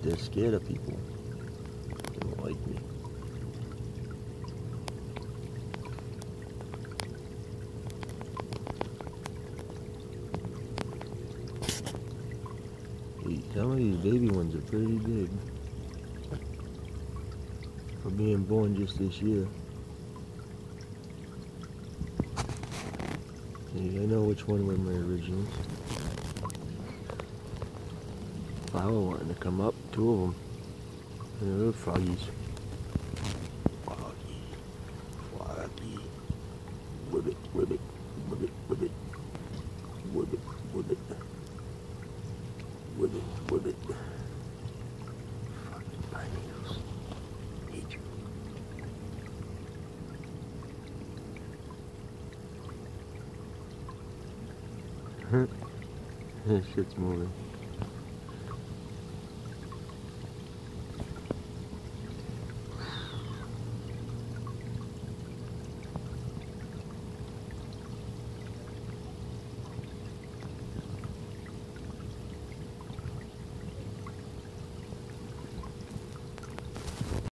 they're scared of people. They don't like me. Some of these baby ones are pretty big for being born just this year. I know which one were my originals. Flower wanting to come up, two of them. And they're froggies. Froggy, froggy. Whibbit, whibbit, whibbit, whibbit. Whibbit, whibbit. Whibbit, whibbit. Fucking pine needles. Hate you. This shit's moving.